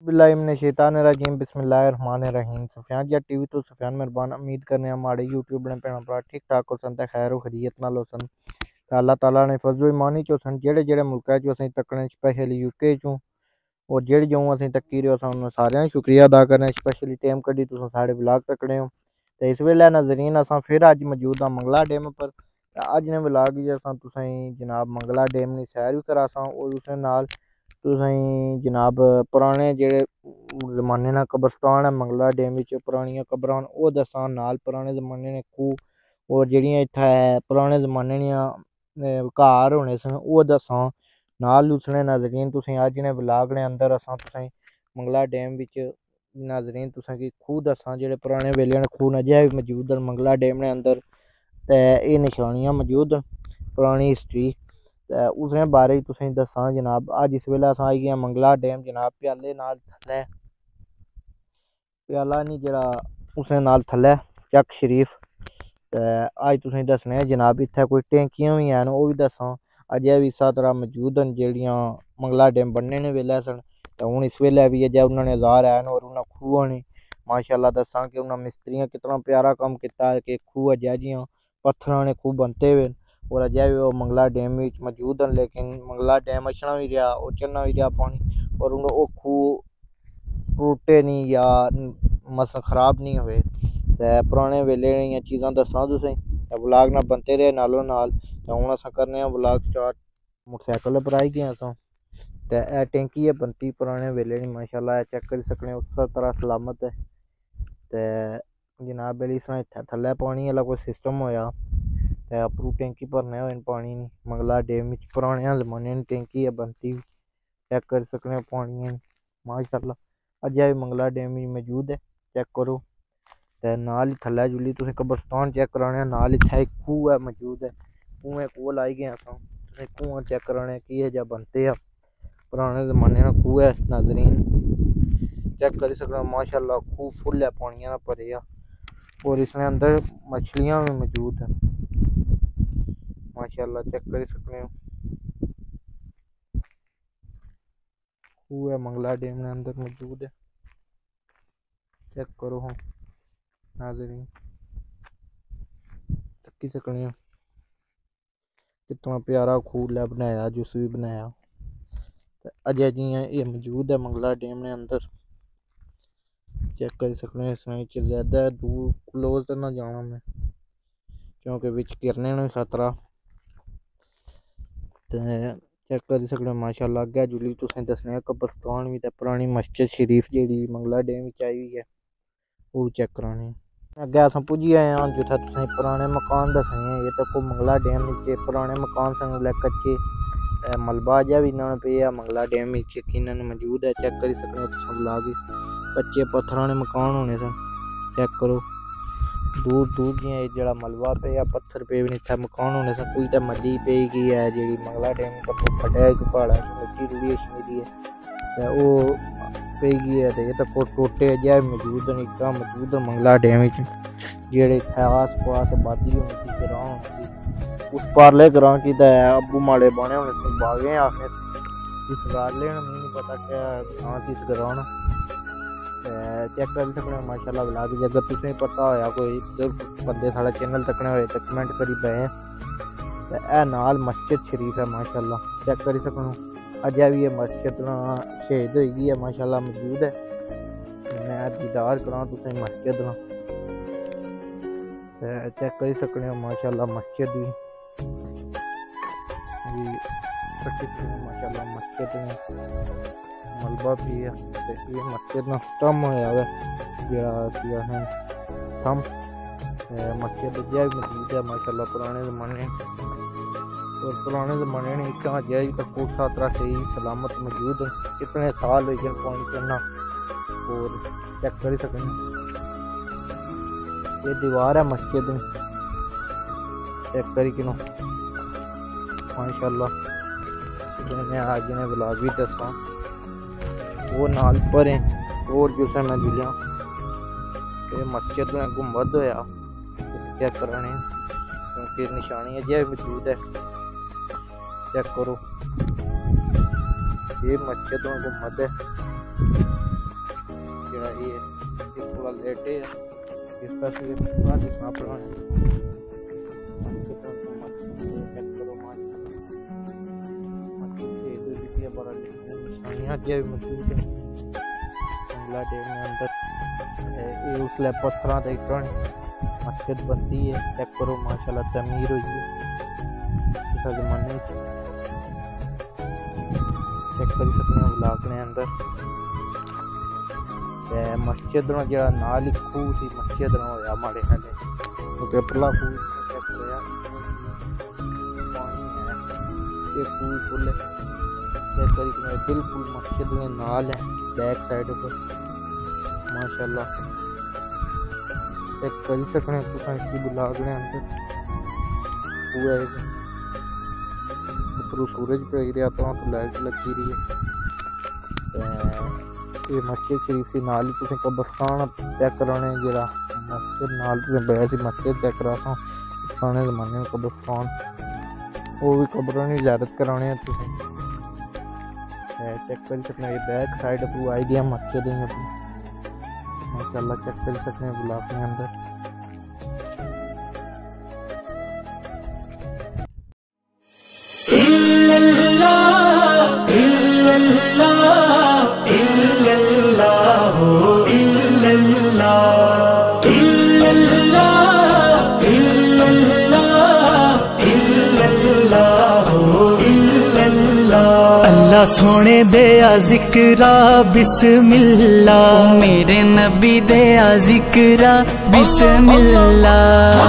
बिस्मिल्लाहिर्रहमानिर्रहीम बिस्मिल्लाहिर्रहमानिर्रहीम सुफियान जी टीवी तो सुफियान मेहरबान उम्मीद करने माड़े यूट्यूब बने भैन भरा ठीक ठाक होसन ते खैर खैरियत नाल होसन ते अल्लाह ताला ने फजल ईमानी च होसन जेह्ड़े मुल्का च असें तकने स्पेशली यूके चों और जेह्ड़ी जऊं असें तक्की रहे हो उन सारेआं शुक्रिया अदा करने स्पेशली टाइम कड्ढी तुस साढ़े व्लॉग तकने हो ते इस वेल्लै नाज़रीन असां फिर अज्ज मौजूद आं मंगला डैम पर अज्ज ने व्लॉग च असां तुसेंगी जनाब मंगला डैम दी सैर बी करासां और उसदे नाल तुसेंगी जनाब पुराने जेह्ड़े जमाने दा कब्रस्तान है मंगला डैम बिच पुरानियां कब्रां न ओह् दस्सां नाल पुराने जमाने दे खूह् और जेह्ड़ियां इत्थै पुराने जमाने दियां घर होने सन ओह् दस्सां नाल उसने नाज़रीन तुसेंगी अज्ज ने व्लॉग ने अंदर असां तुसेंगी मंगला डैम बिच नाज़रीन तुसेंगी खूह् दस्सां जेह्ड़े पुराने वेले दे खूह् न अजें बी मौजूद न मंगला डैम दे अंदर ते एह् निशानियां मौजूद न पुरानी हिस्ट्री ते उसदे बारे च तुसेंगी दस्सां जनाब अज्ज इस वेल्लै अस आई गे आं मंगला डैम जनाब प्याले नाल थल्लै प्याला नी जेह्ड़ा उसदे नाल थल्लै चक शरीफ ते अज्ज तुसेंगी दस्सने जनाब इत्थै कोई टैंकियां बी हैन ओह् बी दस्सां अजें बी इस्सै तरह मौजूद न जेह्ड़ियां मंगला डैम बनने ने वेल्लै सन ते हून इस वेल्लै बी अजें उन्ना ने जार हैन और उन्ना खूह् ने माशाअल्लाह दस्सां कि उन्ना मिस्त्रियां कितना प्यारा कम्म कीता है कि खूह् अजें जियां पत्थरां ने खूह् बनते हुए और अजें बी ओह् मंगला डैम बिच मौजूद न लेकिन मंगला डैम अछना बी रेहा और चढ़ना बी रेहा पानी और हून ओह् खूह् टुटे नी या मस खराब नी होए ते पुराने वेले दियां चीज़ां दस्सां तुसेंगी ते व्लॉग ना बनते रेह् नालो नाल ते हून असां करने आं व्लॉग स्टार्ट मोटरसाइकल पर आई गे असां ते एह् टैंकी ऐ बनती पुराने वेले दी माशाअल्लाह चेक करी सकने उस तरह सलामत है ते जनाब बेली इस इत्थै थल्लै पानी आह्ला कोई सिस्टम होएआ ते उप्परों टैंकी भरने होए पानी दी मंगला डैम बिच पुराने जमाने दी टैंकी ऐ बनती चेक करी सकने पानियै माशाअल्लाह अजें बी मंगला डैम च मौजूद है चेक करो ते नाल ही थल्लै जुल्ली तुसें कब्रस्तान चेक कराने नाल इत्थै इक खूह् ऐ मौजूद है खूह् कोल आई गे असां तुसें खूह् चेक कराने कि'यै जेहा बनते आ पुराने जमाने दा खूह् है नाज़रीन चेक करी सकने माशाअल्लाह खूह् फुल है पानियै दा भरेआ और इसने अंदर मछलियां भी मौजूद हैं माशाअल्लाह चेक करी सकने हो खूह् है मंगला डैम दे अंदर मौजूद है चेक करो हाँ नाज़रीन तक्की सकने हो कितना प्यारा खूह् लै बनाया जिस भी बनाया अजें जियां एह् मौजूद है मंगला डैम दे अंदर चेक करी सकने इसमें ज़्यादा दूर क्लोज तो ना जाना मैं क्योंकि बिच गिरने ने खतरा ते चेक करी सकने माशाअल्लाह अग्गै जुल्ली तुसें दस्सने कब्रस्तान बी ते पुरानी मस्जिद शरीफ जेह्ड़ी मंगला डैम बिच आई दी ऐ ओह् चेक करानी अग्गै अस पुज्जी आए आं जित्थै तुसेंगी पुराने मकान दस्सने ये तक मंगला डैम च पुराने मकान सन उसलै कच्चे मलबा अजें बी इन्ना पेआ मंगला डैम बिच यकीनन मौजूद है चेक करी सकने तुस व्लॉग कच्चे पत्थरां ने मकान होने सन चेक करो दूर दूर जियां जेह्ड़ा मलबा पेआ पत्थर पे बी इत्थै मकान होने सन कोई ते मड्डी पेई गेई है जेह्ड़ी मंगला डैम खड्डा इक प्हाड़ा मिट्टी रुढ़ी छड़ी है ते ओह् पेई गेई है ते तक टोटे अजें मौजूद न इक्का मौजूद न मंगला डैम च जेह्ड़े इत्थै आस पास आबादी होनी सी ग्रां होने सी उस पारले ग्रां च ते अब्बू माड़े बने होने सी बागें आखने इस गारले न मिगी नहीं पता क्या नां सी इस ग्रां न चेक करी सकने माशाअल्लाह व्लॉग अगर तुसेंगी पता होया कोई बंदे साढ़ा चैनल तकने होए तो कमेंट करी पाए ते एह् नाल मस्जिद शरीफ है माशाअल्लाह चेक करी सकने अजें भी ये मस्जिद ना शहीद होई गई है माशाअल्लाह मौजूद है मैं दीदार करां तुसेंगी मस्जिद ना ते चेक करी सकने माशाअल्लाह मस्जिद भी माशाअल्लाह मस्जिद मलबा भी है ये मस्जिद ना कम होया है जेह्ड़ा थम मस्जिद अजें भी मौजूद है माशाअल्लाह पुराने जमाने और पुराने जमाने ने इतना अजें तक कोसा तरह सही सलामत मौजूद है कितने साल हो गए पानी चढ़ना और चेक करी सकने ये दीवार है मस्जिद चेक करी कि माशाअल्लाह मैं आज ने व्लॉग भी दसा वो नाल पर और जिसे मैं जुलिया ये मस्जिद में गुंबद होया चेक कराने क्योंकि निशानी अजें मौजूद है चेक करो ये मस्जिद में गुंबद है ये थोड़ा लेटे है इस तरह से पूरा दिखना पुराने निशानियाँ भी मौजूद है मंगला डैम में अंदर। ये उसले पत्थर के मस्जिद बनती है, चेक करो माशाल्लाह तमीर हुई है इस जमाने चेक कर सकते हैं ब्लॉक ने अंदर। मस्जिद जो नाल ही खूह सी मस्जिद होया माड़े हाले क्योंकि परला खूह चेक होया पानी है ये खूह फुल चेक करी बिल्कुल मस्जिद में नाल है बैक साइड पर माशाल्लाह चेक कर सकते तुम इसकी ब्लॉग ने अंदर हुआ है ऊपर सूरज पे रहा तो लाइट लगी रही है। ये मस्जिद शरीफ के नाल ही कब्रस्तान चेक कराने जरा मस्जिद नाल वैसे मस्जिद चेक करा पुराने जमाने में कब्रस्तान वो भी कब्रों की इजाजत कराने चेक कर सकते ये बैक साइड पर आई गया मस्जिद माशाल्लाह चेक कर सकते हैं ब्लॉक के अंदर। अल्लाह सोने दया जिक्रा बिस्मिल्ला मेरे नबी दया जिक्रा बिस्मिल्ला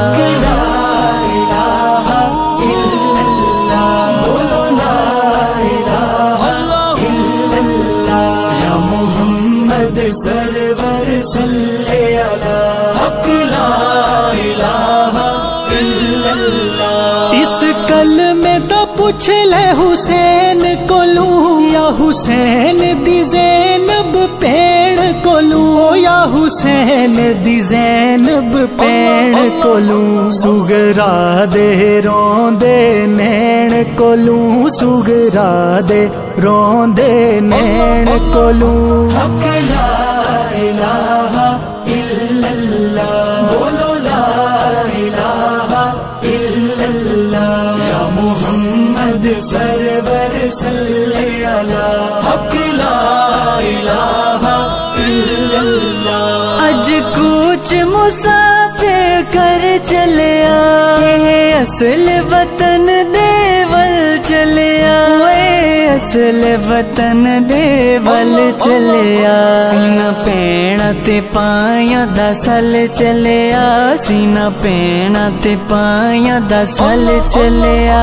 सरवर सल्ले अला हक ला इलाहा इल्लल्लाह। इस कलमे दा पुछ ले हुसैन कोलू या हुसैन दी ज़ैनब भैण कोलू या हुसैन दी ज़ैनब भैण कोलू सुगरा दे रोंदे नैण कोलू सुगरा दे रोंदे नैण कोलू हक ला इलाहा इल्लल्लाह बोलो ला इलाहा इल्लल्लाह या मुहम्मद सरवर सल्ले अला हक ला इलाहा इल्लल्लाह। अज कुछ मुसाफिर कर चलिया असल वतन देवल चलिया असल वतन देवल चलिया सीना पैणा ते पाया दसल चलिया सीना पैणा ते पाया दसल चलिया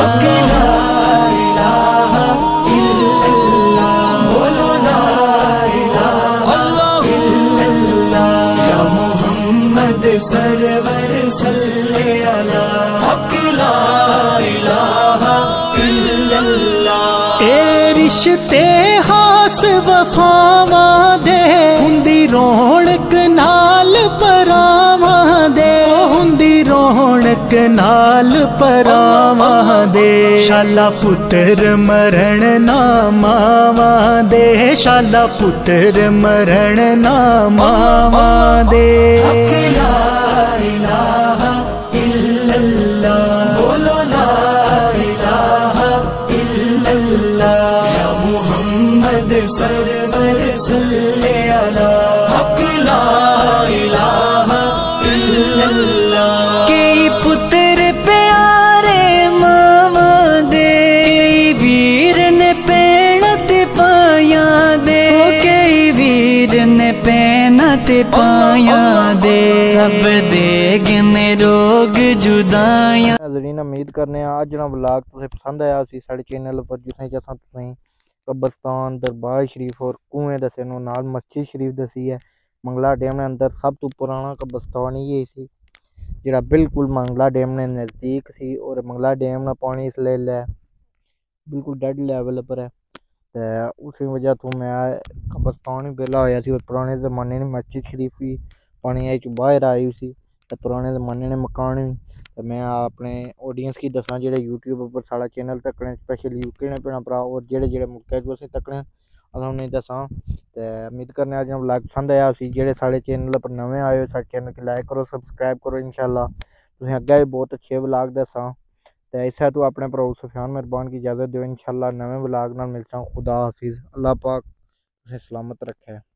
बोलो ला इलाहा इल्लल्लाह या मुहम्मद सरवर सल्ले अला हक ला इलाहा इल्लल्लाह। ए रिश्ते हास वफावा दे हुंदी रौनक नाल परावा दे हुंदी रौनक नाल परावा दे शाला पुत्र मरण ना मावा दे शाला पुत्र मरण ना मावा दे हक ला इलाहा इल्लल्लाह बोलो ला इलाहा इल्लल्लाह या मुहम्मद सरवर सल्ले अला हक ला इलाहा इल्लल्लाह। कई पुत्र प्यारे मावा दे कई वीर ने पैणा ते पाया दे कई वीर ने पैणा ते पाया दे सब दे गिने रोग जुदाया। नाज़रीन उम्मीद करने आज जो व्लॉग तुसें पसंद आया सी साढ़े चैनल पर जिसमें जैसा तुसें कब्रस्तान दरबार शरीफ और कुएं दसे नाल मस्जिद शरीफ दसी है। मंगला डैम ने अंदर सब तो पुराना कब्रस्तान ही सी जिहड़ा बिल्कुल मंगला डैम ने नज़दीक सी और मंगला डैम ना पानी इसले बिल्कुल डेड लैवल पर है तो उसी वजह तो मैं कब्रस्तान भी बेला होया सी और पुराने ज़माने में मस्जिद शरीफ भी पानी चो बाहर आई सी तो पुराने ज़माने ने मकान भी तो मैं अपने ऑडियंस की दसा जो यूट्यूब पर साढ़ा चैनल तकने स्पेशल यूके ने भैन भरा और जेह्ड़े मुल्क असें तकने अस उनेंगी दसां। ते उम्मीद करने अज्ज व्लॉग पसंद आया उसी। जेह्ड़े साढ़े चैनल पर नमें आए हो साढ़े चैनल गी लाइक करो, सब्सक्राइब करो। इंशाल्लाह तुसें अग्गें भी बहुत अच्छे व्लॉग दस्सां। ते इस्सै तू अपने भ्राऊ सुफियान मेहरबान की इजाज़त दियो। इंशाल्लाह नमें व्लॉग नाल मिलता हूँ। खुदा हाफिज़। अल्लाह पाक तुसें सलामत रखे।